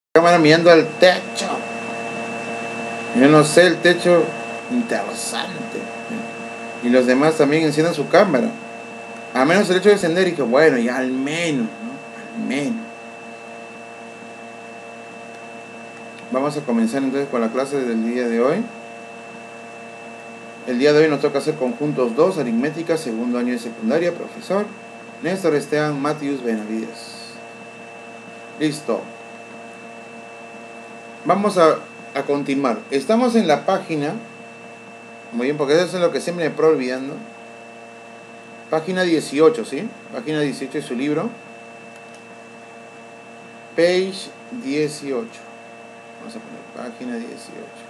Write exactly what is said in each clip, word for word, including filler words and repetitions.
cámara mirando al techo. Yo no sé, el techo interesante. Y los demás también encienden su cámara. A menos el hecho de encender y que bueno, ya al menos, ¿no? Al menos. Vamos a comenzar entonces con la clase del día de hoy. El día de hoy nos toca hacer conjuntos dos, aritmética, segundo año de secundaria, profesor Néstor Esteban Matius Benavides. Listo. Vamos a, a continuar. Estamos en la página, muy bien, porque eso es lo que siempre me pro olvidando. Página dieciocho, ¿sí? Página dieciocho de su libro. Page dieciocho. Vamos a poner página dieciocho.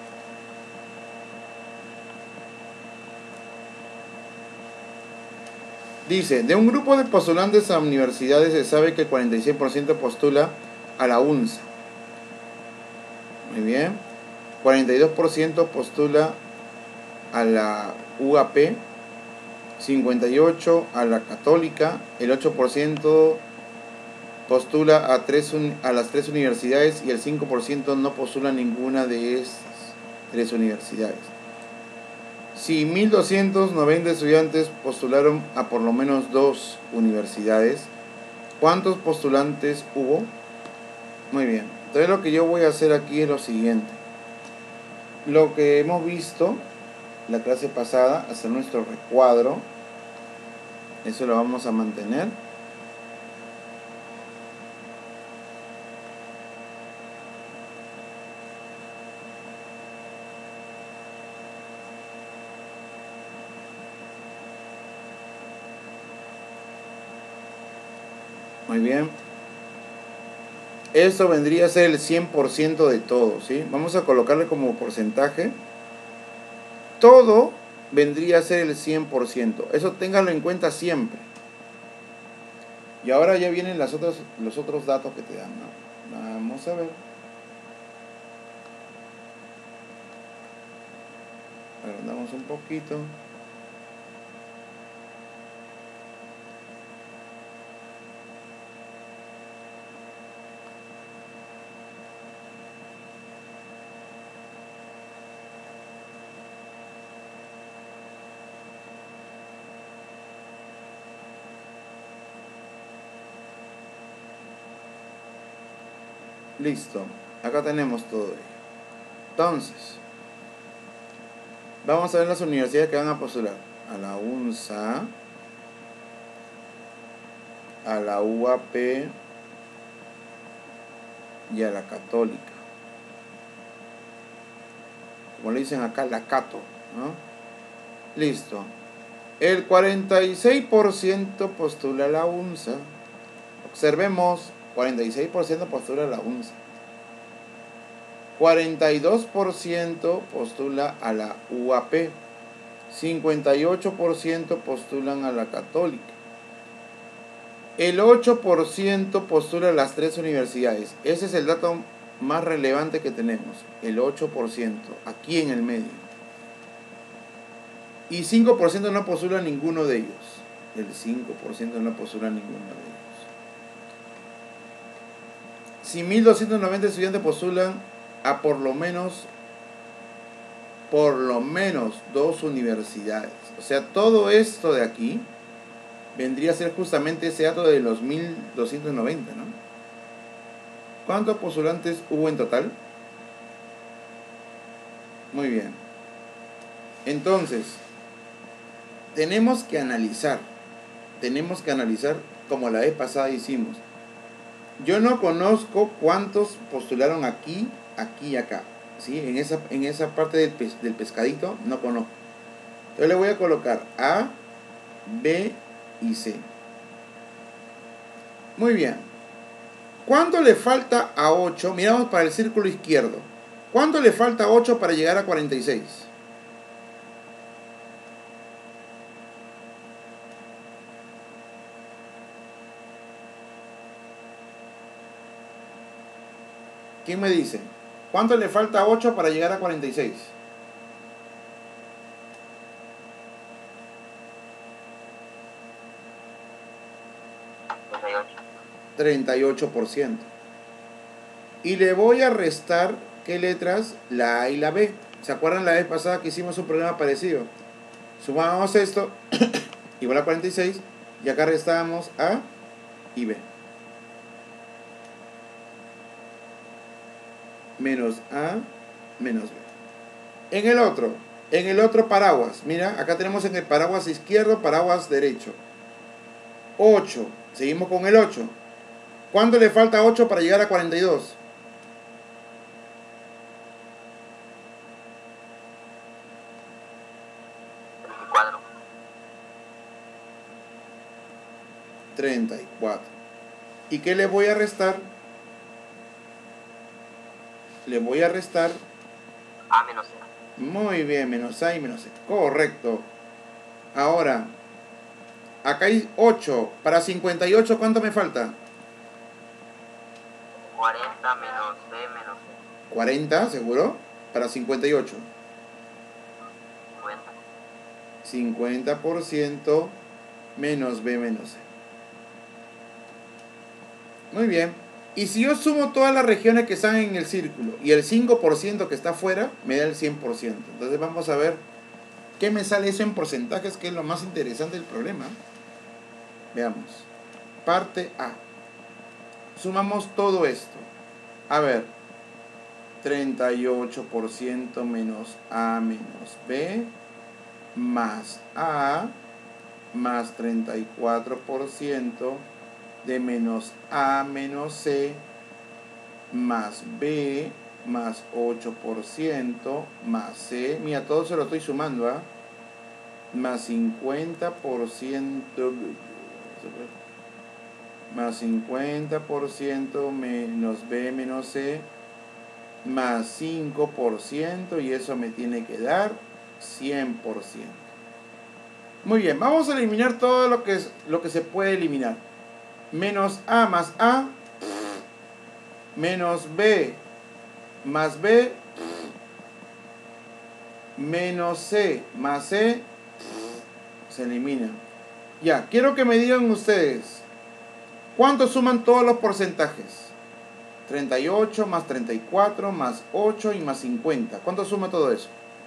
Dice, de un grupo de postulantes a universidades se sabe que el cuarenta y seis por ciento postula a la UNSA. Muy bien. cuarenta y dos por ciento postula a la U A P, cincuenta y ocho por ciento a la Católica, el ocho por ciento postula a, tres, a las tres universidades y el cinco por ciento no postula ninguna de estas tres universidades. Si mil doscientos noventa estudiantes postularon a por lo menos dos universidades, ¿cuántos postulantes hubo? Muy bien. Entonces lo que yo voy a hacer aquí es lo siguiente. Lo que hemos visto la clase pasada, hacer nuestro recuadro. Eso lo vamos a mantener. Muy bien. Esto vendría a ser el cien por ciento de todo, ¿sí? Vamos a colocarle como porcentaje. Todo vendría a ser el cien por ciento. Eso ténganlo en cuenta siempre. Y ahora ya vienen las otras, los otros datos que te dan, ¿no? Vamos a ver. Agrandamos un poquito. Listo. Acá tenemos todo ello. Entonces, vamos a ver las universidades que van a postular. A la UNSA, a la U A P y a la Católica. Como le dicen acá, la Cato, ¿no? Listo. El cuarenta y seis por ciento postula a la UNSA. Observemos, cuarenta y seis por ciento postula a la UNSA. cuarenta y dos por ciento postula a la U A P. cincuenta y ocho por ciento postulan a la Católica. El ocho por ciento postula a las tres universidades. Ese es el dato más relevante que tenemos. El ocho por ciento, aquí en el medio. Y cinco por ciento no postula a ninguno de ellos. El cinco por ciento no postula a ninguno de ellos. Si mil doscientos noventa estudiantes postulan a por lo menos por lo menos dos universidades. O sea, todo esto de aquí vendría a ser justamente ese dato de los mil doscientos noventa, ¿no? ¿Cuántos postulantes hubo en total? Muy bien. Entonces, tenemos que analizar. Tenemos que analizar como la vez pasada hicimos. Yo no conozco cuántos postularon aquí, aquí y acá. ¿Sí? En esa, en esa parte del, pes, del pescadito no conozco. Entonces le voy a colocar A, B y C. Muy bien. ¿Cuánto le falta a ocho? Miramos para el círculo izquierdo. ¿Cuánto le falta a ocho para llegar a cuarenta y seis? ¿Quién me dice? ¿Cuánto le falta a ocho para llegar a cuarenta y seis? treinta y ocho por ciento. Y le voy a restar, ¿qué letras? La A y la B. ¿Se acuerdan la vez pasada que hicimos un problema parecido? Sumábamos esto, igual a cuarenta y seis, y acá restábamos A y B. Menos A, menos B. En el otro, en el otro paraguas, mira, acá tenemos en el paraguas izquierdo, paraguas derecho. ocho, seguimos con el ocho. ¿Cuánto le falta a ocho para llegar a cuarenta y dos? veinticuatro. treinta y cuatro. ¿Y qué le voy a restar? Le voy a restar A menos A. muy bien, menos A y menos C. Correcto. Ahora, acá hay ocho. Para cincuenta y ocho, ¿cuánto me falta? cuarenta menos B menos C. cuarenta, ¿seguro? Para cincuenta y ocho. cincuenta. cincuenta por ciento menos B menos C. Muy bien. Y si yo sumo todas las regiones que están en el círculo y el cinco por ciento que está afuera, me da el cien por ciento. Entonces vamos a ver qué me sale eso en porcentajes, que es lo más interesante del problema. Veamos. Parte A. Sumamos todo esto. A ver. treinta y ocho por ciento menos A menos B más A más treinta y cuatro por ciento de menos A menos C más B más ocho por ciento más C. Mira, todo se lo estoy sumando, ¿ah? ¿eh? Más cincuenta por ciento más cincuenta por ciento menos B menos C más cinco por ciento, y eso me tiene que dar cien por ciento. Muy bien, vamos a eliminar todo lo que, es, lo que se puede eliminar. Menos A más A, menos B más B, menos C más C, se elimina. Ya, quiero que me digan ustedes, ¿cuánto suman todos los porcentajes? treinta y ocho más treinta y cuatro más ocho y más cincuenta. ¿Cuánto suma todo eso?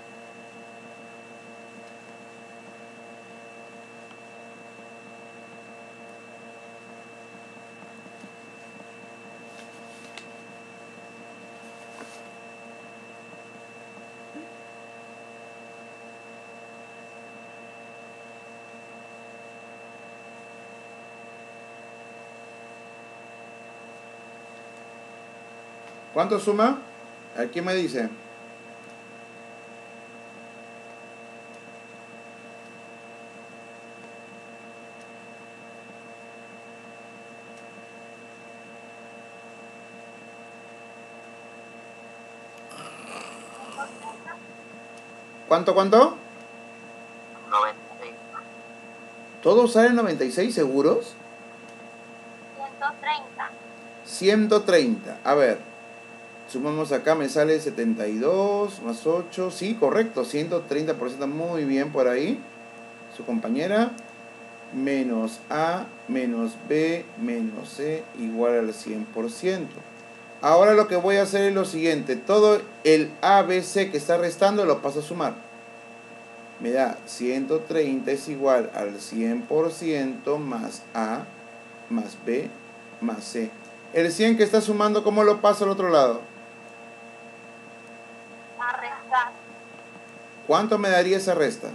¿Cuánto suma? A ver, ¿quién me dice? ¿Cuánto, cuánto? noventa y seis. ¿Todos salen noventa y seis seguros? ciento treinta. ciento treinta. A ver, sumamos acá, me sale setenta y dos más ocho. Sí, correcto, ciento treinta por ciento. Muy bien por ahí. Su compañera. Menos A menos B menos C igual al cien por ciento. Ahora lo que voy a hacer es lo siguiente. Todo el A, B, C que está restando lo paso a sumar. Me da ciento treinta es igual al cien por ciento más A más B más C. El cien que está sumando, ¿cómo lo paso al otro lado? A restar. ¿Cuánto me daría esa resta?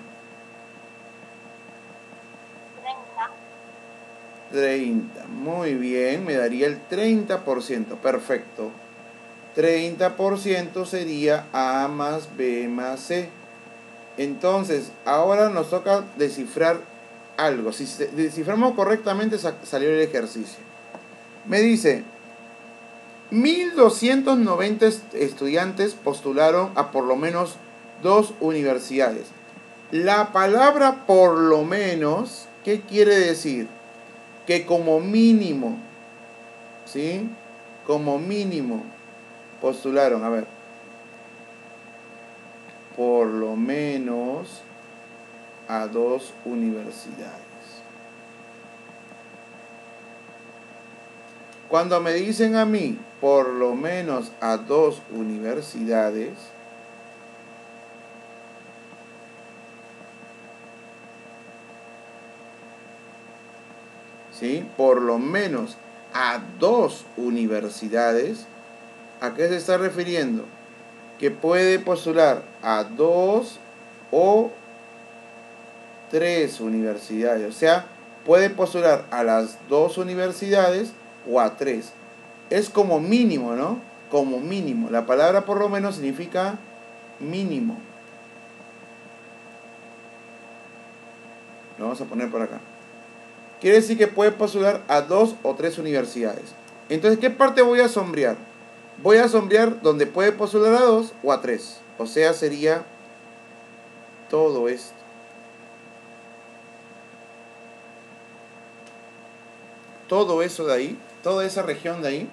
treinta. treinta. Muy bien, me daría el treinta por ciento. Perfecto. treinta por ciento sería A más B más C. Entonces, ahora nos toca descifrar algo. Si desciframos correctamente, salió el ejercicio. Me dice, mil doscientos noventa estudiantes postularon a por lo menos dos universidades. La palabra por lo menos, ¿qué quiere decir? Que como mínimo, ¿sí? Como mínimo postularon, a ver, por lo menos a dos universidades. Cuando me dicen a mí, por lo menos a dos universidades, ¿sí? Por lo menos a dos universidades, ¿a qué se está refiriendo? Que puede postular a dos o tres universidades. O sea, puede postular a las dos universidades o a tres. Es como mínimo, ¿no? Como mínimo. La palabra por lo menos significa mínimo. Lo vamos a poner por acá. Quiere decir que puede postular a dos o tres universidades. Entonces, ¿qué parte voy a sombrear? Voy a sombrear donde puede postular a dos o a tres. O sea, sería todo esto. Todo eso de ahí, toda esa región de ahí,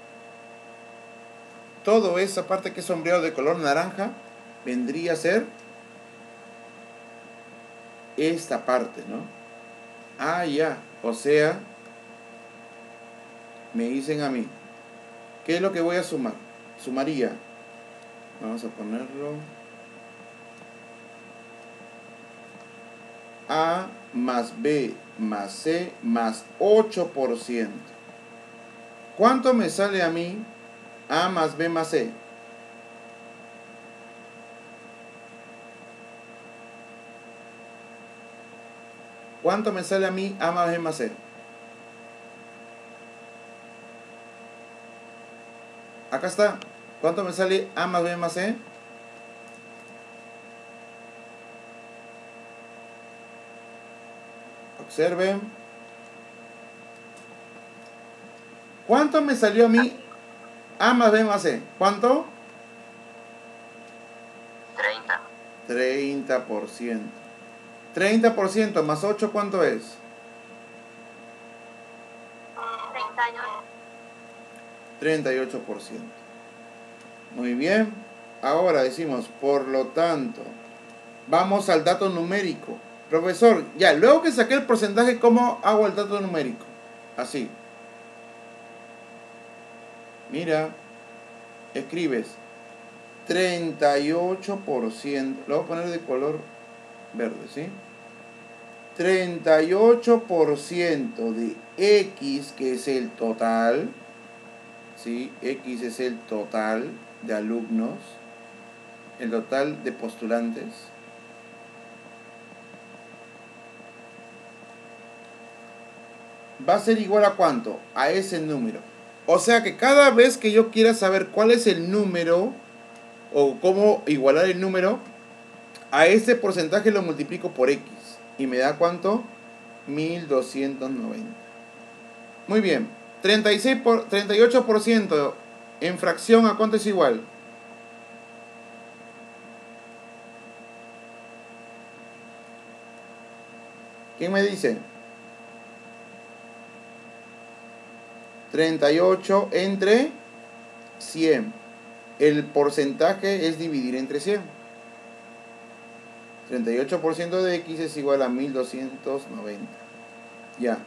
toda esa parte que es sombreado de color naranja, vendría a ser esta parte, ¿no? Ah, ya. O sea, me dicen a mí, ¿qué es lo que voy a sumar? Sumaría, vamos a ponerlo, A más B más C más ocho por ciento. ¿Cuánto me sale a mí A más B más C? ¿Cuánto me sale a mí A más B más C? Acá está. ¿Cuánto me sale A más B más C? Observen. ¿Cuánto me salió a mí A más B más C? ¿Cuánto? treinta. treinta por ciento. treinta por ciento más ocho, ¿cuánto es? treinta y ocho. treinta y ocho por ciento. Muy bien. Ahora decimos, por lo tanto, vamos al dato numérico. Profesor, ya, luego que saqué el porcentaje, ¿cómo hago el dato numérico? Así. Mira, escribes treinta y ocho por ciento. Lo voy a poner de color verde, ¿sí? treinta y ocho por ciento de X, que es el total, ¿sí? X es el total de alumnos, el total de postulantes. Va a ser igual a ¿cuánto? A ese número. O sea que cada vez que yo quiera saber cuál es el número o cómo igualar el número, a ese porcentaje lo multiplico por X. ¿Y me da cuánto? mil doscientos noventa. Muy bien. treinta y seis por, treinta y ocho por ciento en fracción, ¿a cuánto es igual? ¿Quién me dice? treinta y ocho entre cien. El porcentaje es dividir entre cien. treinta y ocho por ciento de X es igual a mil doscientos noventa. Ya.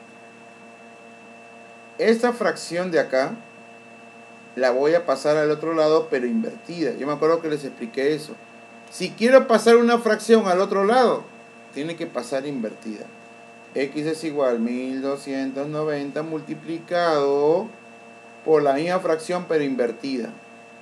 Esta fracción de acá la voy a pasar al otro lado, pero invertida. Yo me acuerdo que les expliqué eso. Si quiero pasar una fracción al otro lado, tiene que pasar invertida. X es igual a mil doscientos noventa multiplicado por la misma fracción, pero invertida.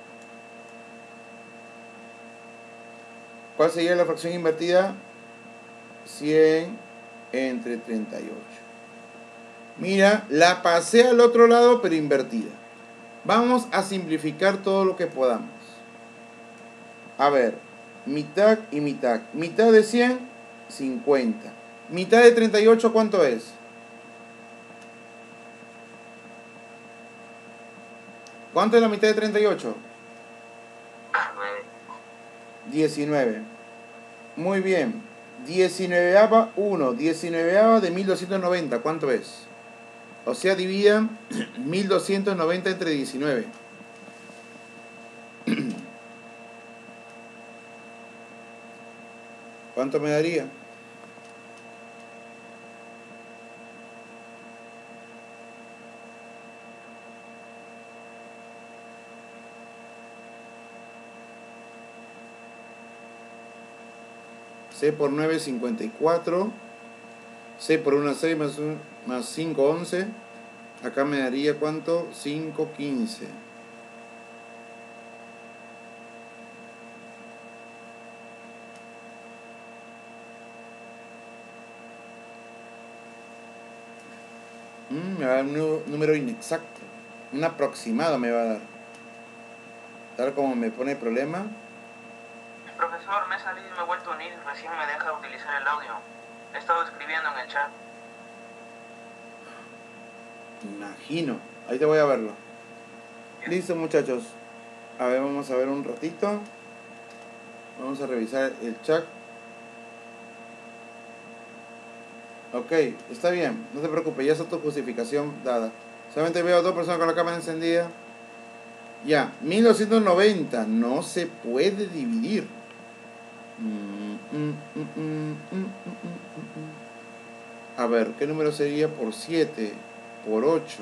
¿Cuál sería la fracción invertida? cien entre treinta y ocho. Mira, la pasé al otro lado, pero invertida. Vamos a simplificar todo lo que podamos. A ver, mitad y mitad. Mitad de cien, cincuenta. Mitad de treinta y ocho, ¿cuánto es? ¿Cuánto es la mitad de treinta y ocho? nueve. diecinueve. Muy bien. diecinueve uno. diecinueve de mil doscientos noventa. ¿Cuánto es? O sea, dividan mil doscientos noventa entre diecinueve. ¿Cuánto me daría? seis por nueve, cincuenta y cuatro. seis por uno, seis, más, un, más cinco, once. Acá me daría ¿cuánto? cinco, quince. Mm, me va a dar un número inexacto. Un aproximado me va a dar. Tal como me pone el problema. Profesor, me he salido y me he vuelto a unir. Recién me deja utilizar el audio. He estado escribiendo en el chat. Imagino. Ahí te voy a verlo. Listo, muchachos. A ver, vamos a ver un ratito. Vamos a revisar el chat. Ok, está bien. No te preocupes, ya está tu justificación dada. Solamente veo a dos personas con la cámara encendida. Ya, mil doscientos noventa. No se puede dividir. Mm, mm, mm, mm, mm, mm, mm. A ver, ¿qué número sería por siete? Por ocho.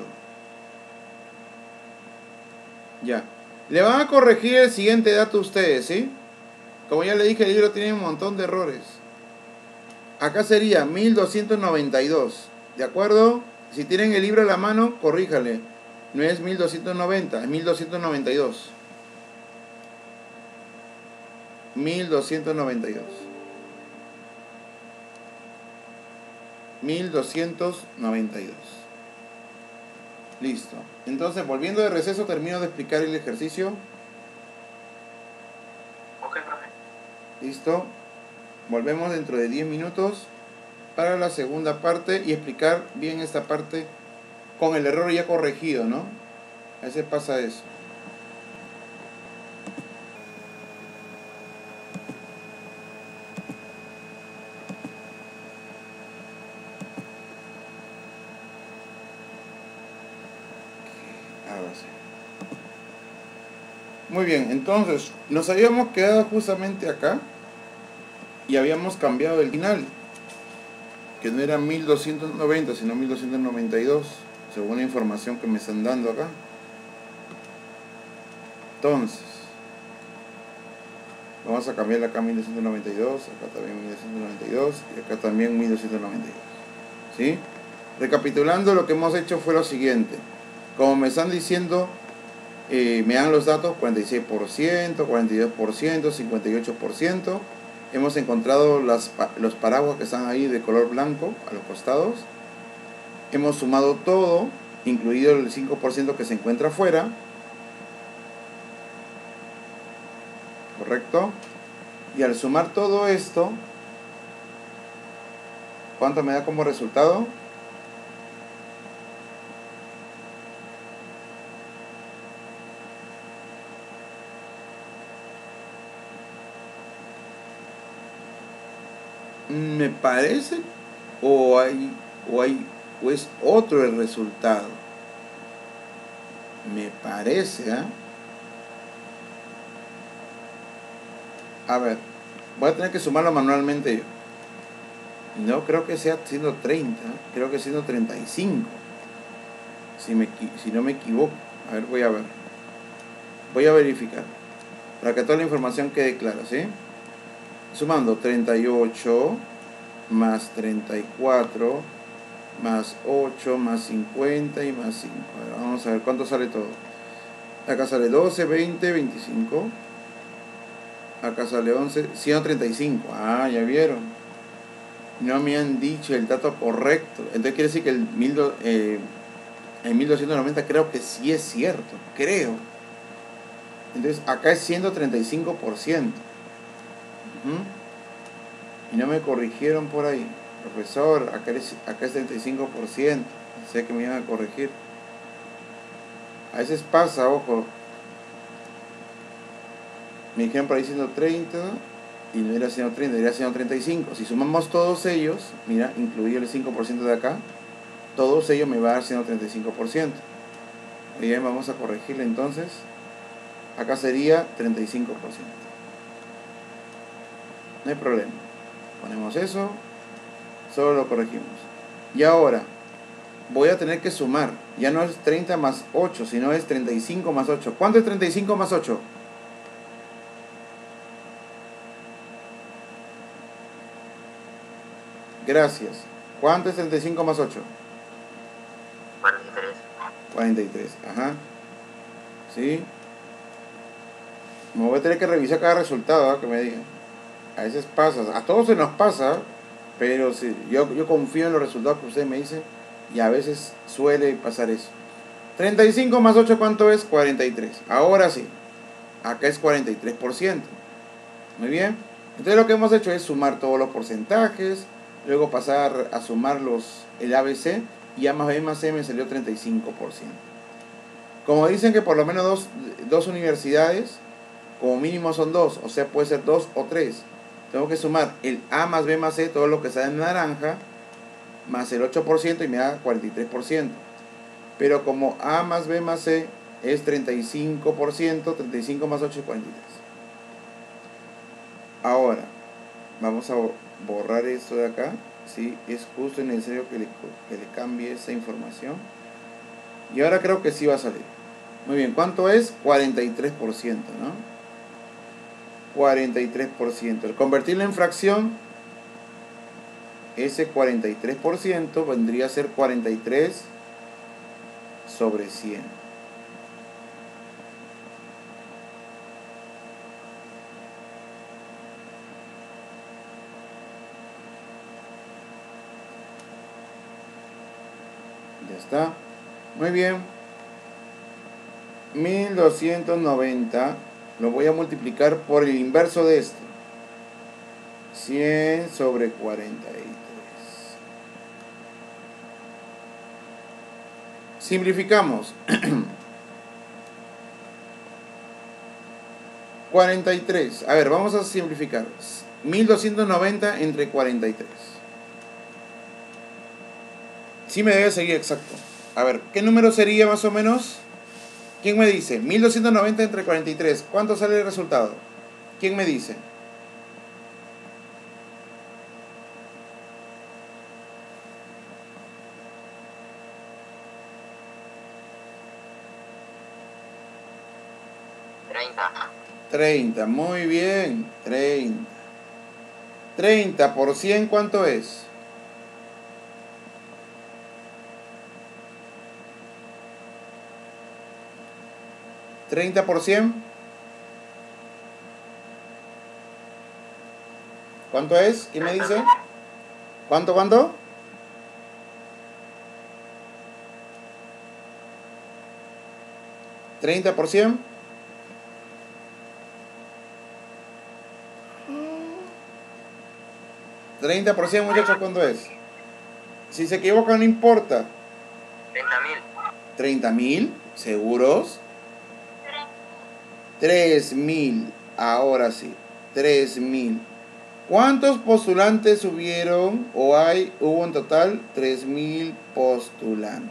Ya. Le van a corregir el siguiente dato a ustedes, ¿sí? Como ya le dije, el libro tiene un montón de errores. Acá sería mil doscientos noventa y dos. ¿De acuerdo? Si tienen el libro a la mano, corríjale. No es mil doscientos noventa, es mil doscientos noventa y dos. mil doscientos noventa y dos. mil doscientos noventa y dos. Listo. Entonces, volviendo de receso, termino de explicar el ejercicio. Ok, profe. Listo. Volvemos dentro de diez minutos para la segunda parte y explicar bien esta parte con el error ya corregido, ¿no? A veces pasa eso. Ahora sí. Muy bien, entonces nos habíamos quedado justamente acá y habíamos cambiado el final, que no era mil doscientos noventa sino mil doscientos noventa y dos, según la información que me están dando acá. Entonces vamos a cambiar acá mil doscientos noventa y dos, acá también mil doscientos noventa y dos y acá también mil doscientos noventa y dos. ¿Sí? Recapitulando, lo que hemos hecho fue lo siguiente. Como me están diciendo, eh, me dan los datos cuarenta y seis por ciento, cuarenta y dos por ciento, cincuenta y ocho por ciento. Hemos encontrado las, los paraguas que están ahí de color blanco a los costados. Hemos sumado todo, incluido el cinco por ciento que se encuentra afuera. ¿Correcto? Y al sumar todo esto, ¿cuánto me da como resultado? Me parece, o hay, o hay, o es otro el resultado. Me parece, ¿eh? A ver, voy a tener que sumarlo manualmente yo. No creo que sea siendo treinta, creo que siendo treinta y cinco. Si, me, si no me equivoco. A ver, voy a ver. Voy a verificar. Para que toda la información quede clara, ¿sí? Sumando treinta y ocho más treinta y cuatro más ocho más cincuenta y más cinco. A ver, vamos a ver cuánto sale todo. Acá sale doce, veinte, veinticinco. Acá sale once, ciento treinta y cinco. Ah, ya vieron. No me han dicho el dato correcto. Entonces quiere decir que el, mil, eh, el mil doscientos noventa creo que sí es cierto. Creo. Entonces acá es ciento treinta y cinco por ciento. Uh-huh. Y no me corrigieron por ahí. Profesor, acá es, acá es treinta y cinco por ciento. Sé que me iban a corregir. A veces pasa, ojo. Me dijeron por ahí ciento treinta y no era ciento treinta, era ciento treinta y cinco. Si sumamos todos ellos, mira, incluido el cinco por ciento de acá, todos ellos me va a dar ciento treinta y cinco por ciento. Bien, vamos a corregirle entonces. Acá sería treinta y cinco por ciento. No hay problema. Ponemos eso, solo lo corregimos. Y ahora voy a tener que sumar. Ya no es treinta más ocho, sino es treinta y cinco más ocho. ¿Cuánto es treinta y cinco más ocho? Gracias. ¿Cuánto es treinta y cinco más ocho? cuarenta y tres. cuarenta y tres, ajá. ¿Sí? Me voy a tener que revisar cada resultado, ¿eh? Que me digan. A veces pasa, a todos se nos pasa, pero sí, yo, yo confío en los resultados que ustedes me dicen y a veces suele pasar eso. treinta y cinco más ocho, ¿cuánto es? cuarenta y tres. Ahora sí, acá es cuarenta y tres por ciento. Muy bien. Entonces lo que hemos hecho es sumar todos los porcentajes, luego pasar a sumar los, el A B C, y A más B más C me salió treinta y cinco por ciento. Como dicen que por lo menos dos, dos universidades, como mínimo son dos, o sea puede ser dos o tres. Tengo que sumar el A más B más C, todo lo que sale en naranja, más el ocho por ciento y me da cuarenta y tres por ciento. Pero como A más B más C es treinta y cinco por ciento, treinta y cinco más ocho es cuarenta y tres. Ahora, vamos a borrar esto de acá. ¿Sí? Es justo y necesario que le, que le cambie esa información. Y ahora creo que sí va a salir. Muy bien, ¿cuánto es? cuarenta y tres por ciento, ¿no? cuarenta y tres por ciento. Al convertirlo en fracción, ese cuarenta y tres por ciento vendría a ser cuarenta y tres sobre cien. Ya está. Muy bien. mil doscientos noventa lo voy a multiplicar por el inverso de esto. cien sobre cuarenta y tres. Simplificamos. cuarenta y tres. A ver, vamos a simplificar. mil doscientos noventa entre cuarenta y tres. Sí me debe seguir exacto. A ver, ¿qué número sería más o menos? ¿Quién me dice? mil doscientos noventa entre cuarenta y tres. ¿Cuánto sale el resultado? ¿Quién me dice? treinta. treinta, muy bien. treinta. treinta por cien, ¿cuánto es? treinta por cien. ¿Cuánto es? ¿Quién me dice? ¿Cuánto, cuánto? treinta por cien. treinta por cien, muchachos, ¿cuánto es? Si se equivoca no importa. treinta mil. treinta mil, ¿seguros? tres mil, ahora sí, tres mil. ¿Cuántos postulantes hubieron o hay? Hubo en total tres mil postulantes.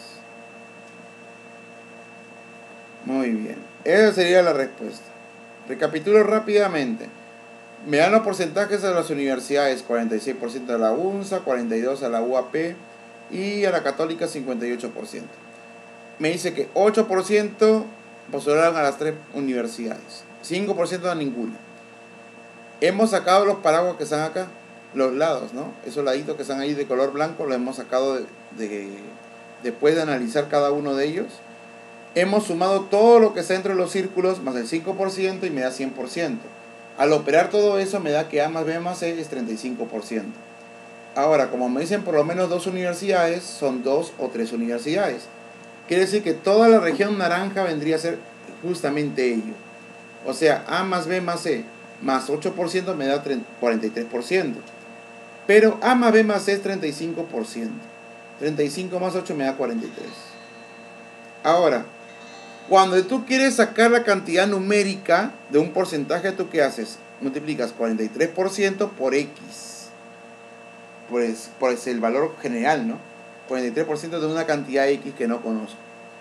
Muy bien, esa sería la respuesta. Recapitulo rápidamente. Me dan los porcentajes de las universidades: cuarenta y seis por ciento a la UNSA, cuarenta y dos por ciento a la U A P y a la Católica cincuenta y ocho por ciento. Me dice que ocho por ciento postularon a las tres universidades, cinco por ciento a ninguna. Hemos sacado los paraguas que están acá, los lados, ¿no? Esos laditos que están ahí de color blanco, los hemos sacado de, de, después de analizar cada uno de ellos. Hemos sumado todo lo que está entre los círculos más el cinco por ciento y me da cien por ciento. Al operar todo eso me da que A más B más C es treinta y cinco por ciento. Ahora, como me dicen por lo menos dos universidades, son dos o tres universidades. Quiere decir que toda la región naranja vendría a ser justamente ello. O sea, A más B más C más ocho por ciento me da cuarenta y tres por ciento. Pero A más B más C es treinta y cinco por ciento. treinta y cinco más ocho me da cuarenta y tres. Ahora, cuando tú quieres sacar la cantidad numérica de un porcentaje, ¿tú qué haces? Multiplicas cuarenta y tres por ciento por X. Pues, pues el valor general, ¿no? cuarenta y tres por ciento de una cantidad X que no conozco.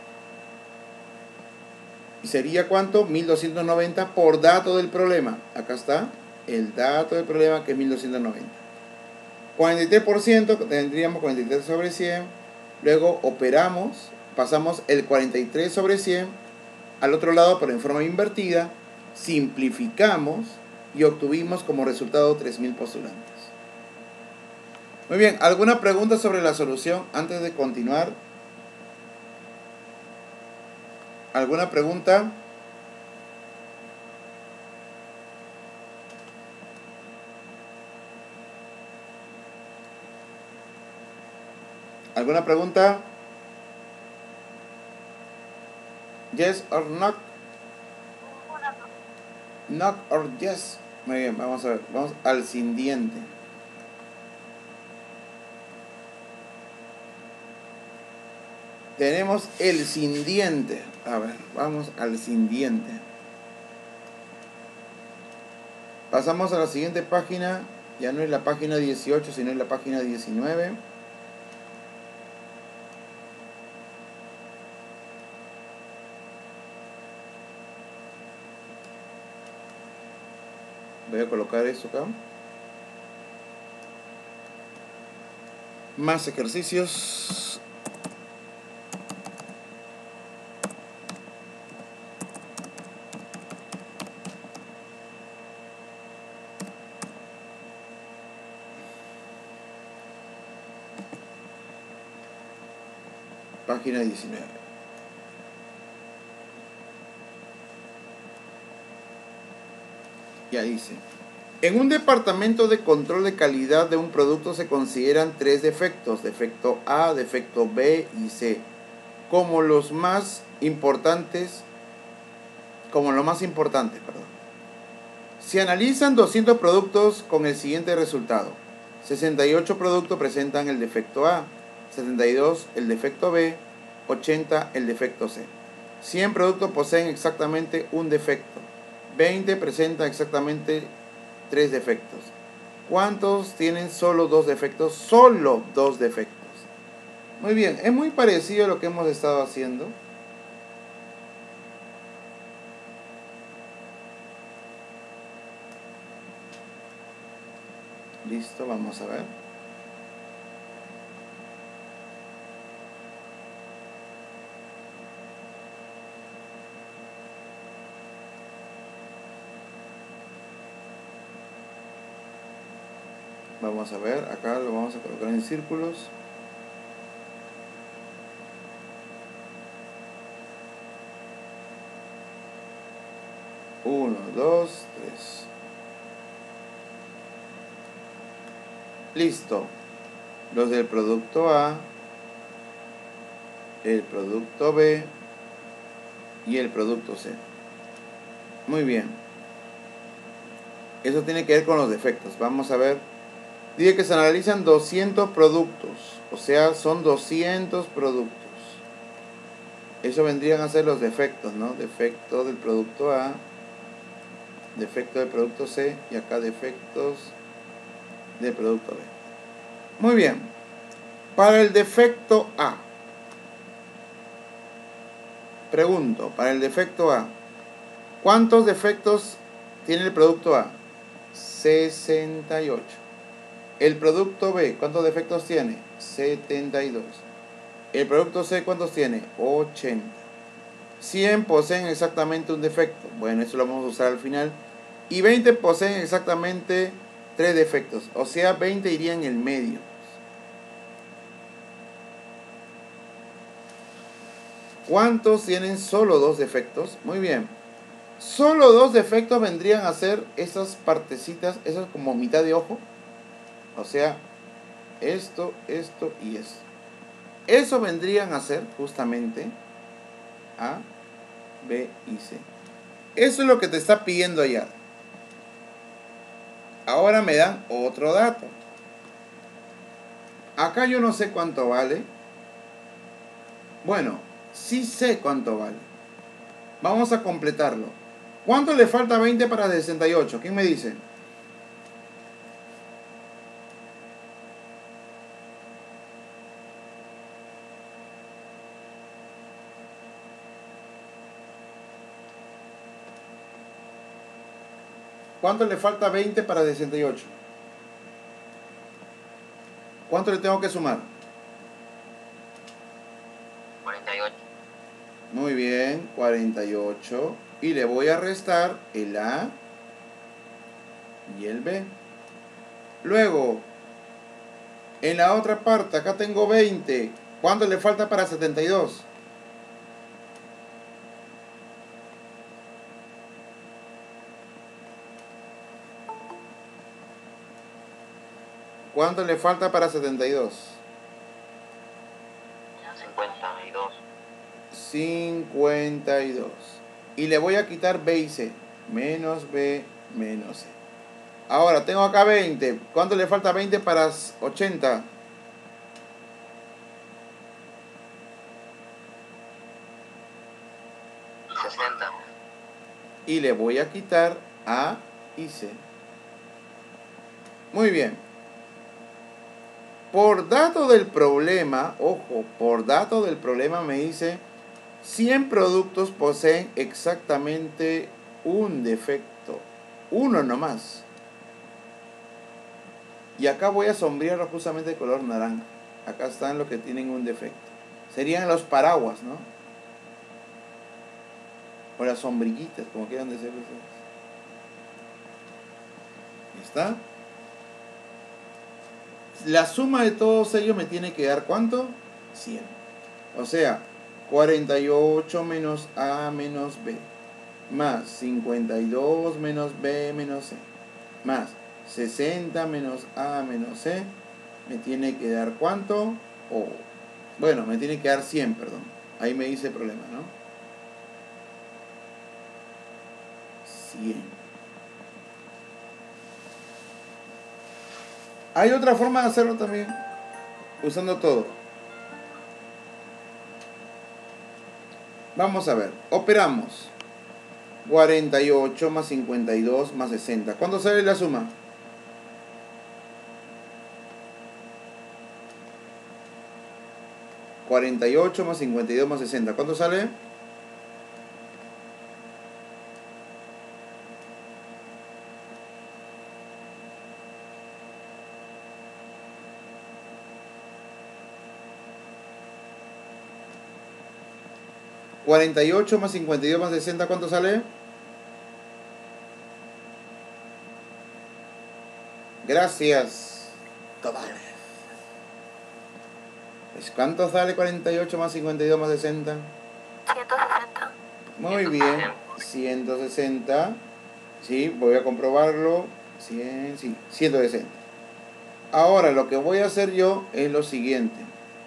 ¿Y sería cuánto? mil doscientos noventa por dato del problema. Acá está el dato del problema, que es mil doscientos noventa. cuarenta y tres por ciento tendríamos cuarenta y tres sobre cien. Luego operamos, pasamos el cuarenta y tres sobre cien al otro lado, pero en forma invertida. Simplificamos y obtuvimos como resultado tres mil postulantes. Muy bien, ¿alguna pregunta sobre la solución antes de continuar? ¿Alguna pregunta? ¿Alguna pregunta? Yes or not? Not or yes. Muy bien, vamos a ver. Vamos al siguiente. Tenemos el siguiente. A ver, vamos al siguiente. Pasamos a la siguiente página. Ya no es la página dieciocho, sino es la página diecinueve. Voy a colocar eso acá. Más ejercicios. Página diecinueve. Ya dice. En un departamento de control de calidad de un producto se consideran tres defectos, defecto A, defecto B y C, como los más importantes, como lo más importante, perdón. Se analizan doscientos productos con el siguiente resultado. sesenta y ocho productos presentan el defecto A, setenta y dos el defecto B, ochenta el defecto C. cien productos poseen exactamente un defecto, veinte presentan exactamente tres defectos. ¿Cuántos tienen solo dos defectos? Solo dos defectos. Muy bien, es muy parecido a lo que hemos estado haciendo. Listo, vamos a ver. Vamos a ver, acá lo vamos a colocar en círculos. Uno, dos, tres. Listo. Los del producto A, el producto B y el producto C. Muy bien. Eso tiene que ver con los defectos. Vamos a ver. Dice que se analizan doscientos productos. O sea, son doscientos productos. Eso vendrían a ser los defectos, ¿no? Defecto del producto A, defecto del producto C y acá defectos del producto B. Muy bien. Para el defecto A. Pregunto, para el defecto A, ¿cuántos defectos tiene el producto A? sesenta y ocho. El producto B, ¿cuántos defectos tiene? setenta y dos. El producto C, ¿cuántos tiene? ochenta. cien poseen exactamente un defecto. Bueno, eso lo vamos a usar al final. Y veinte poseen exactamente tres defectos. O sea, veinte iría en el medio. ¿Cuántos tienen solo dos defectos? Muy bien. Solo dos defectos vendrían a ser esas partecitas, esas como mitad de ojo. O sea, esto, esto y esto. Eso vendrían a ser justamente A, B y C. Eso es lo que te está pidiendo allá. Ahora me dan otro dato. Acá yo no sé cuánto vale. Bueno, sí sé cuánto vale. Vamos a completarlo. ¿Cuánto le falta a veinte para sesenta y ocho? ¿Quién me dice? ¿Cuánto le falta a veinte para sesenta y ocho? ¿Cuánto le tengo que sumar? cuarenta y ocho. Muy bien, cuarenta y ocho. Y le voy a restar el A y el B. Luego, En la otra parte, acá tengo veinte. ¿Cuánto le falta para setenta y dos? ¿Cuánto le falta para setenta y dos? cincuenta y dos. cincuenta y dos. Y le voy a quitar B y C. Menos B, menos C. Ahora, tengo acá veinte. ¿Cuánto le falta veinte para ochenta? sesenta. Y le voy a quitar A y C. Muy bien. Por dato del problema, ojo, por dato del problema me dice cien productos poseen exactamente un defecto. Uno nomás. Y acá voy a sombrearlo justamente de color naranja. Acá están los que tienen un defecto. Serían los paraguas, ¿no? O las sombrillitas, como quieran decirlo ustedes. Ahí está. La suma de todos ellos me tiene que dar ¿cuánto? cien. O sea, cuarenta y ocho menos A menos B. Más cincuenta y dos menos B menos C. Más sesenta menos A menos C. Me tiene que dar ¿cuánto? Oh, bueno, me tiene que dar cien, perdón. Ahí me dice el problema, ¿no? cien. Hay otra forma de hacerlo también, usando todo. Vamos a ver, operamos cuarenta y ocho más cincuenta y dos más sesenta. ¿Cuánto sale la suma? cuarenta y ocho más cincuenta y dos más sesenta. ¿Cuánto sale? cuarenta y ocho más cincuenta y dos más sesenta, ¿cuánto sale? Gracias. Pues, ¿cuánto sale cuarenta y ocho más cincuenta y dos más sesenta? ciento sesenta. Muy bien, ciento sesenta. Sí, voy a comprobarlo. cien, sí, ciento sesenta. Ahora lo que voy a hacer yo es lo siguiente.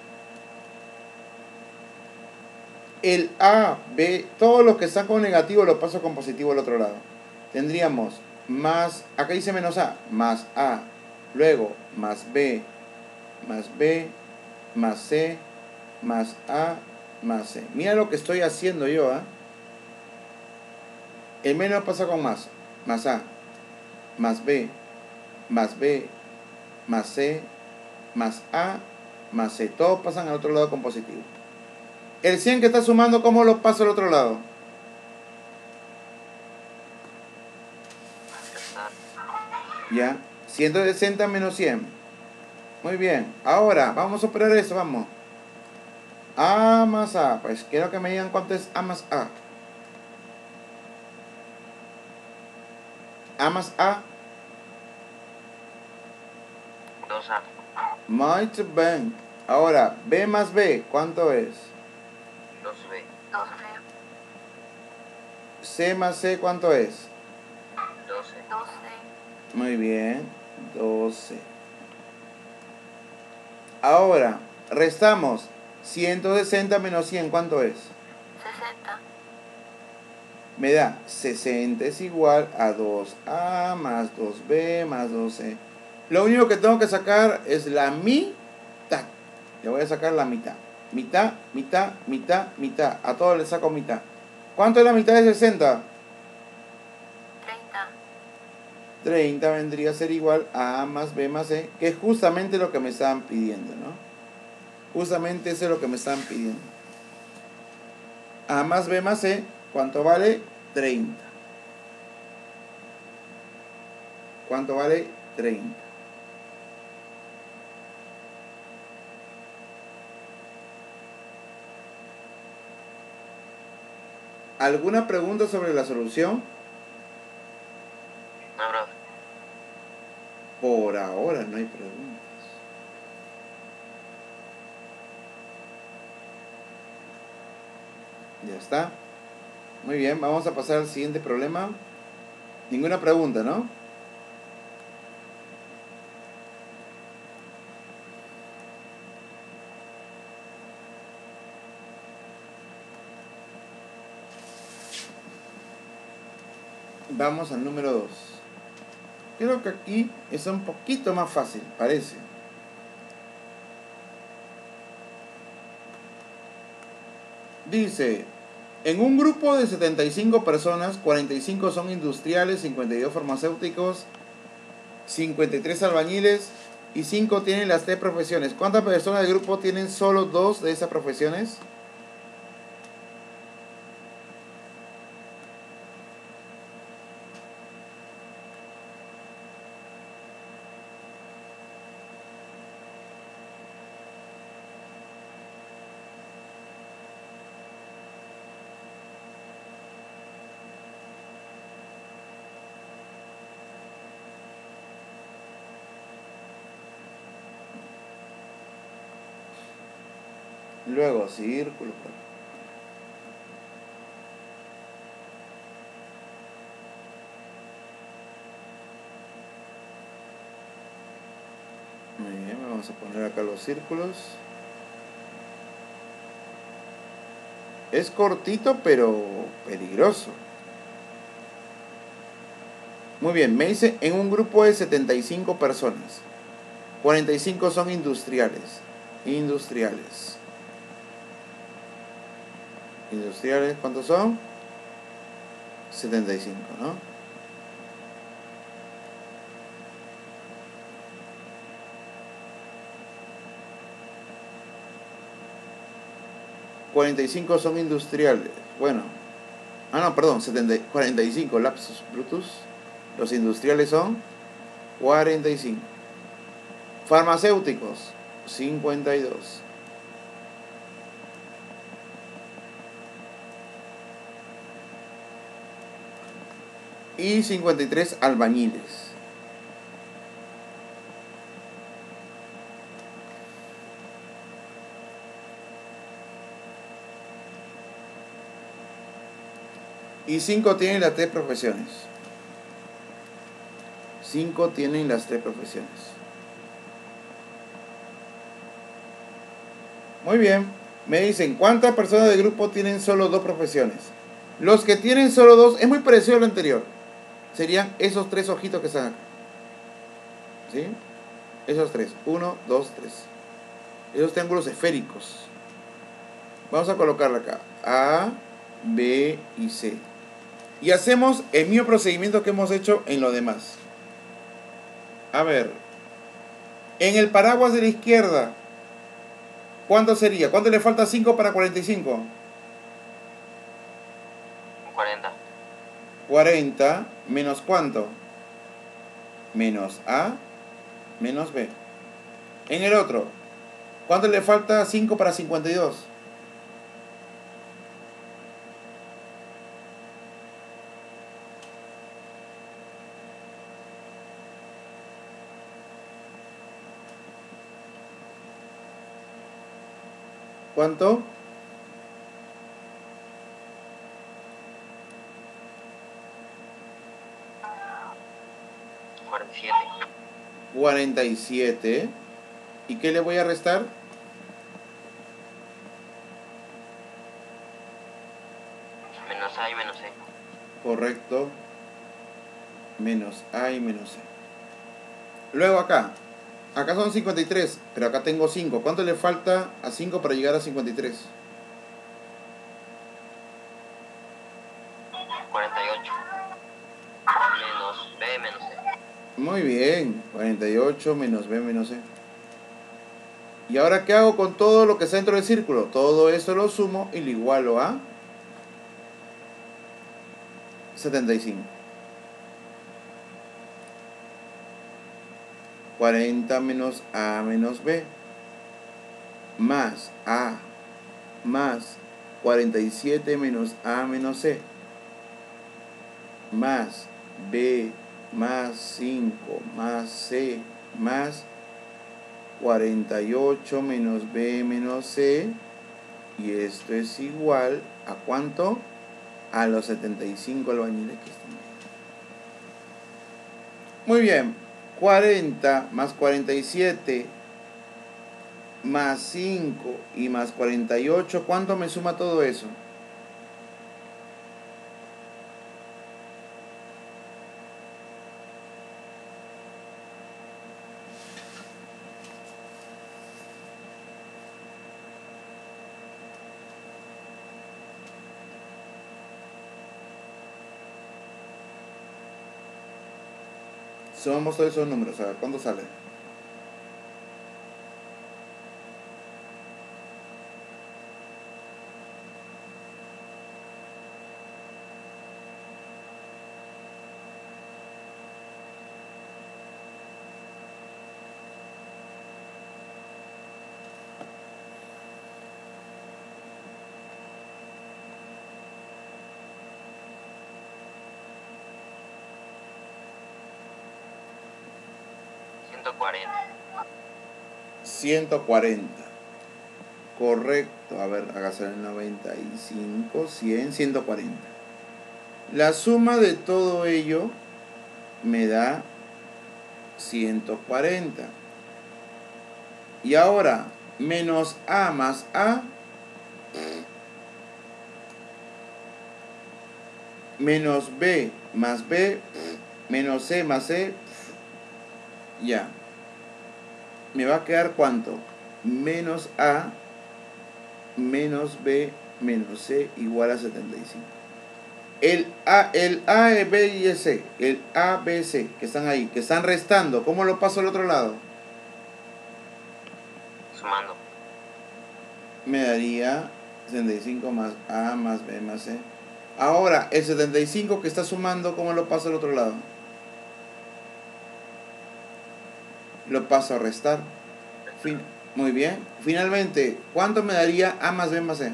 El A, B, todos los que están con negativo los paso con positivo al otro lado. Tendríamos más, acá dice menos A, más A, luego más B, más B, más C, más A, más C. Mira lo que estoy haciendo yo, ¿ah? ¿eh? El menos pasa con más, más A, más B, más B, más C, más A, más C. Todos pasan al otro lado con positivo. El cien que está sumando, ¿cómo lo paso al otro lado? Ya, ciento sesenta menos cien. Muy bien, ahora vamos a operar eso, vamos. A más A, pues quiero que me digan cuánto es A más A. A más A. dos A. Muy bien. Ahora, B más B, ¿cuánto es? dos B. doce. C más C, ¿cuánto es? doce. doce. Muy bien, doce. Ahora, restamos ciento sesenta menos cien, ¿cuánto es? sesenta. Me da sesenta es igual a dos A más dos B más dos C. Lo único que tengo que sacar es la mitad. Le voy a sacar la mitad. Mitad, mitad, mitad, mitad. A todos le saco mitad. ¿Cuánto es la mitad de sesenta? treinta. treinta vendría a ser igual a A más B más C, que es justamente lo que me estaban pidiendo, ¿no? Justamente eso es lo que me estaban pidiendo. A más B más C, ¿cuánto vale? treinta. ¿Cuánto vale? treinta. ¿Alguna pregunta sobre la solución? No, bro. Por ahora no hay preguntas. Ya está. Muy bien, vamos a pasar al siguiente problema. Ninguna pregunta, ¿no? Vamos al número dos. Creo que aquí es un poquito más fácil, parece. Dice, en un grupo de setenta y cinco personas, cuarenta y cinco son industriales, cincuenta y dos farmacéuticos, cincuenta y tres albañiles y cinco tienen las tres profesiones. ¿Cuántas personas del grupo tienen solo dos de esas profesiones? Luego, círculo. Muy bien, vamos a poner acá los círculos. Es cortito, pero peligroso. Muy bien, me dice en un grupo de setenta y cinco personas. cuarenta y cinco son industriales. Industriales. Industriales, ¿cuántos son? setenta y cinco, ¿no? cuarenta y cinco son industriales. Bueno. Ah, no, perdón, setenta, cuarenta y cinco, lapsus brutus. Los industriales son cuarenta y cinco. Farmacéuticos, cincuenta y dos. Y cincuenta y tres albañiles. Y cinco tienen las tres profesiones. cinco tienen las tres profesiones. Muy bien. Me dicen, ¿cuántas personas del grupo tienen solo dos profesiones? Los que tienen solo dos, es muy parecido a lo anterior. Serían esos tres ojitos que están acá. ¿Sí? Esos tres. Uno, dos, tres. Esos triángulos esféricos. Vamos a colocarla acá. A, B y C. Y hacemos el mismo procedimiento que hemos hecho en lo demás. A ver. En el paraguas de la izquierda, ¿cuánto sería? ¿Cuánto le falta cinco para cuarenta y cinco? cuarenta. cuarenta menos ¿cuánto? Menos A menos B. En el otro, ¿cuánto le falta cinco para cincuenta y dos? ¿Cuánto? cuarenta y siete. cuarenta y siete. ¿Y qué le voy a restar? Menos A y menos C. Correcto. Menos A y menos C. Luego acá. Acá son cincuenta y tres, pero acá tengo cinco. ¿Cuánto le falta a cinco para llegar a cincuenta y tres? cuarenta y ocho. Menos B menos C. Muy bien. cuarenta y ocho menos B menos C. ¿Y ahora qué hago con todo lo que está dentro del círculo? Todo eso lo sumo y lo igualo a setenta y cinco. cuarenta menos A menos B más A más cuarenta y siete menos A menos C más B más cinco más C más cuarenta y ocho menos B menos C Y esto es igual a ¿cuánto? A los setenta y cinco albañiles que están ahí. Muy bien. cuarenta más cuarenta y siete más cinco y más cuarenta y ocho. ¿Cuánto me suma todo eso? Sumamos todos esos números. A ver, ¿cuánto sale? ciento cuarenta. ciento cuarenta. Correcto. A ver, hágase el noventa y cinco, cien, ciento cuarenta. La suma de todo ello me da ciento cuarenta. Y ahora, menos A más A, menos B más B, menos C más C, ya. Me va a quedar ¿cuánto? Menos A menos B menos C igual a setenta y cinco. El A, el A, B y el C, el A, B, C, que están ahí, que están restando, ¿cómo lo paso al otro lado? Sumando. Me daría setenta y cinco más A más B más C. Ahora, el setenta y cinco que está sumando, ¿cómo lo paso al otro lado? Lo paso a restar. Fin. Muy bien. Finalmente, ¿cuánto me daría A más B más C?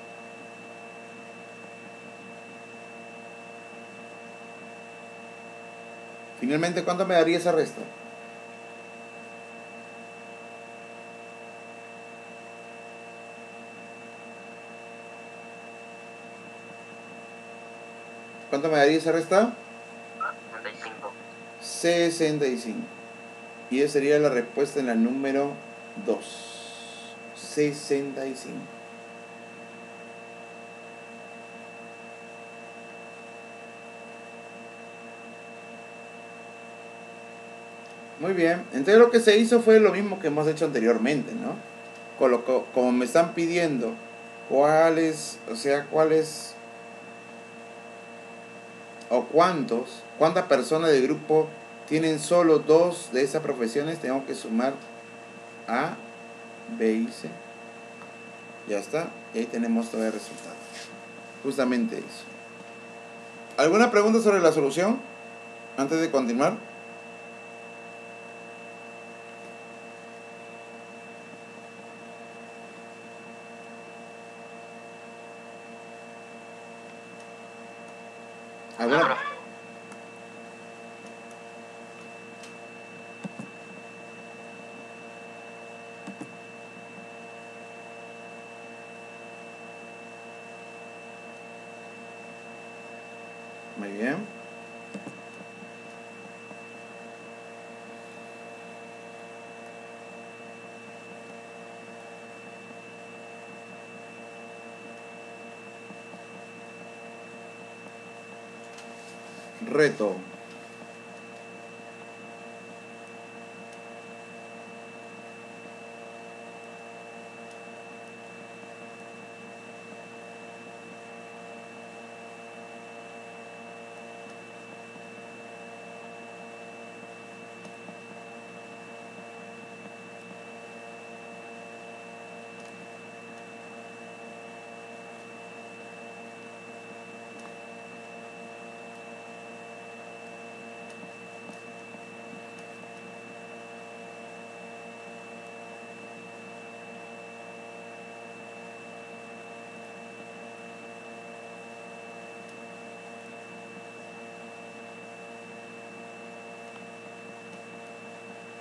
Finalmente, ¿cuánto me daría esa resta? ¿Cuánto me daría esa resta? sesenta y cinco. sesenta y cinco. Y esa sería la respuesta en la número dos. sesenta y cinco. Muy bien. Entonces lo que se hizo fue lo mismo que hemos hecho anteriormente, ¿no? Colocó, como me están pidiendo cuáles, o sea, cuáles o cuántos, cuántas personas del grupo tienen solo dos de esas profesiones, tengo que sumar A, B y C. Ya está. Y ahí tenemos todo el resultado. Justamente eso. ¿Alguna pregunta sobre la solución? Antes de continuar. ¿Alguna? No, profe. Muy bien. Reto.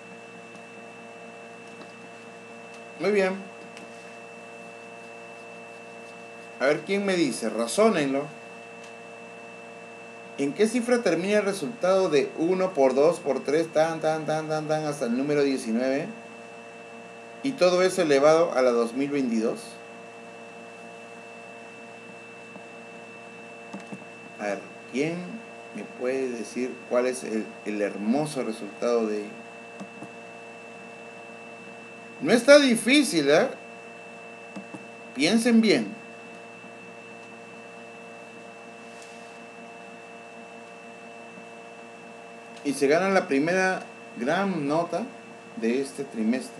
Muy bien. A ver, ¿quién me dice? Razónenlo. ¿En qué cifra termina el resultado de uno por dos por tres, tan, tan, tan, tan, tan, hasta el número diecinueve? Y todo eso elevado a la dos mil veintidós. A ver, ¿quién me puede decir cuál es el, el hermoso resultado de ello? No está difícil, ¿eh? Piensen bien. Y se gana la primera gran nota de este trimestre.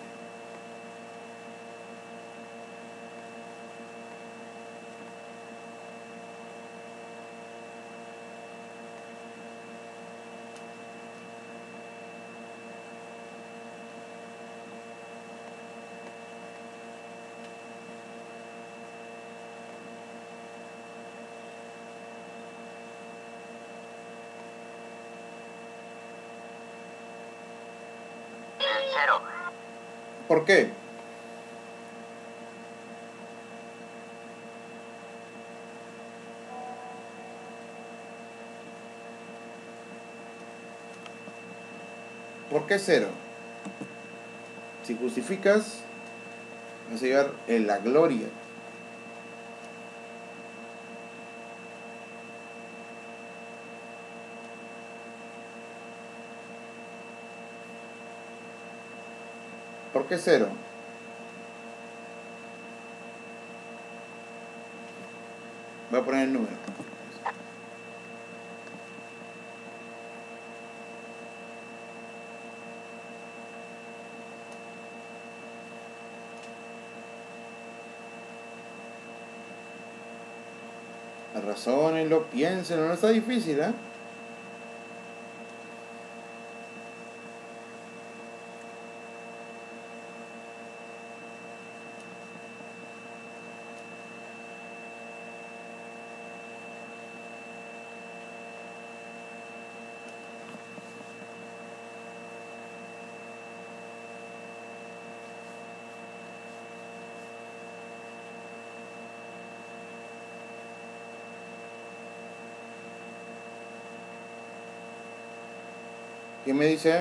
Cero. ¿Por qué? ¿Por qué cero? Si justificas, vas a llegar en la gloria. ¿Por qué cero? Voy a poner el número. Razónenlo, piénsenlo, no está difícil, ¿eh? ¿Quién me dice?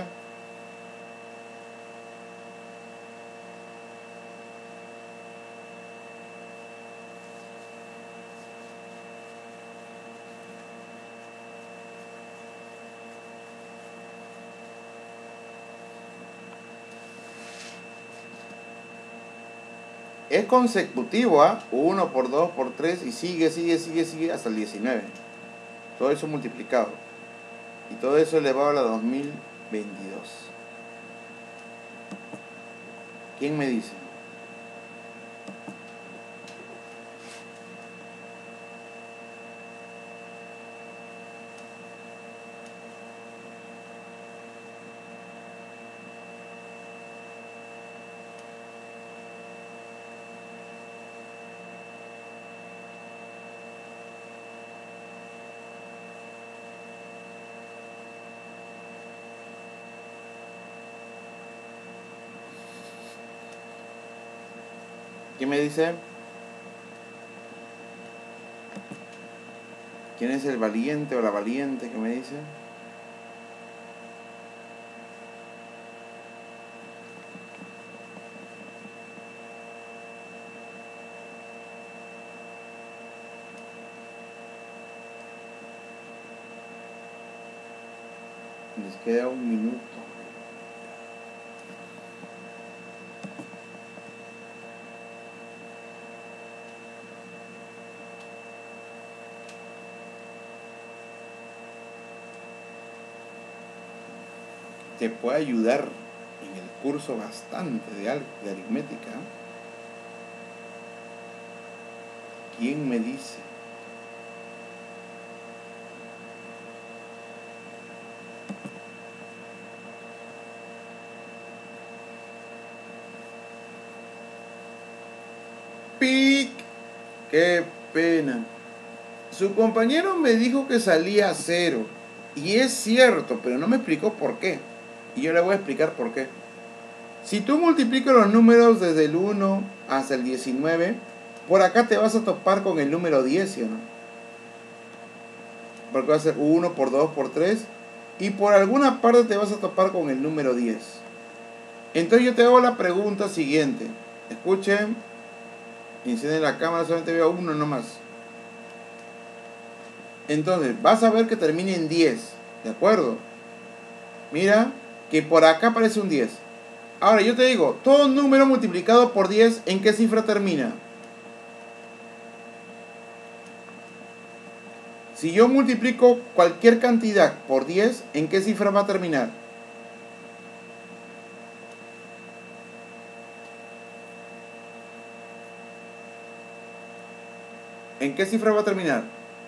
Es consecutivo, ¿ah? ¿eh? uno por dos por tres y sigue, sigue, sigue, sigue hasta el diecinueve. Todo eso multiplicado. Y todo eso elevado a la dos mil veintidós. ¿Quién me dice? ¿Quién me dice? ¿Quién es el valiente o la valiente que me dice? Les queda un minuto. Te puede ayudar en el curso bastante de, de aritmética. ¿Quién me dice? ¡Pic! ¡Qué pena! Su compañero me dijo que salía a cero. Y es cierto, pero no me explicó por qué. Y yo le voy a explicar por qué. Si tú multiplicas los números desde el uno hasta el diecinueve, Por acá te vas a topar con el número diez, ¿sí o no? Porque va a ser uno por dos por tres. Y por alguna parte te vas a topar con el número diez. Entonces yo te hago la pregunta siguiente. Escuchen. Encienden la cámara, solamente veo uno nomás. Entonces, vas a ver que termina en diez. ¿De acuerdo? Mira, que por acá aparece un diez. Ahora yo te digo, todo número multiplicado por diez, ¿en qué cifra termina? Si yo multiplico cualquier cantidad por diez, ¿en qué cifra va a terminar? ¿En qué cifra va a terminar?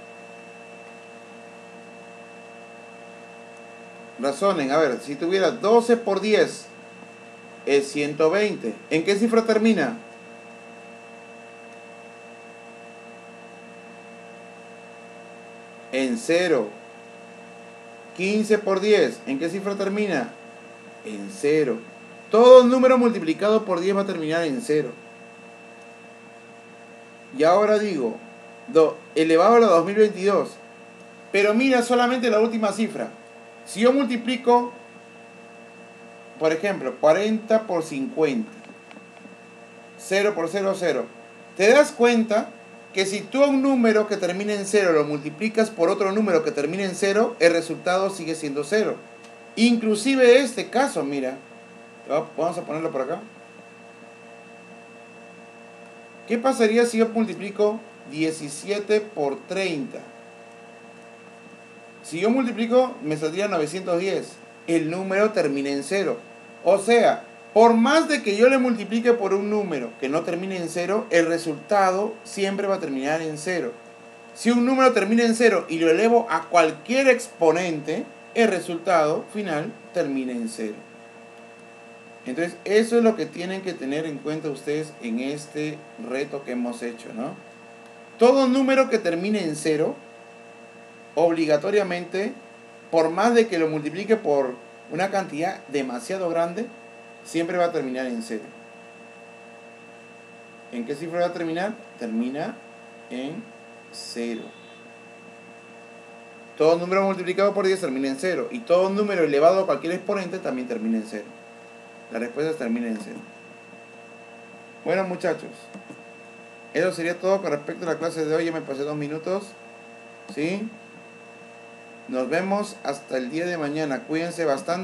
Razonen, a ver, si tuviera doce por diez es ciento veinte. ¿En qué cifra termina? En cero. quince por diez, ¿en qué cifra termina? En cero. Todo número multiplicado por diez va a terminar en cero. Y ahora digo, do, elevado a la dos mil veintidós. Pero mira solamente la última cifra. Si yo multiplico, por ejemplo, cuarenta por cincuenta, cero por cero, cero. ¿Te das cuenta que si tú a un número que termina en cero lo multiplicas por otro número que termina en cero, el resultado sigue siendo cero? Inclusive este caso, mira. Vamos a ponerlo por acá. ¿Qué pasaría si yo multiplico diecisiete por treinta? Si yo multiplico, me saldría novecientos diez. El número termina en cero. O sea, por más de que yo le multiplique por un número que no termine en cero, el resultado siempre va a terminar en cero. Si un número termina en cero y lo elevo a cualquier exponente, el resultado final termina en cero. Entonces, eso es lo que tienen que tener en cuenta ustedes en este reto que hemos hecho, ¿no? Todo número que termine en cero, obligatoriamente, por más de que lo multiplique por una cantidad demasiado grande, siempre va a terminar en cero. ¿En qué cifra va a terminar? Termina en cero. Todo número multiplicado por diez termina en cero. Y todo número elevado a cualquier exponente también termina en cero. La respuesta termina en cero. Bueno, muchachos, eso sería todo con respecto a la clase de hoy. Ya me pasé dos minutos. ¿Sí? Nos vemos hasta el día de mañana. Cuídense bastante.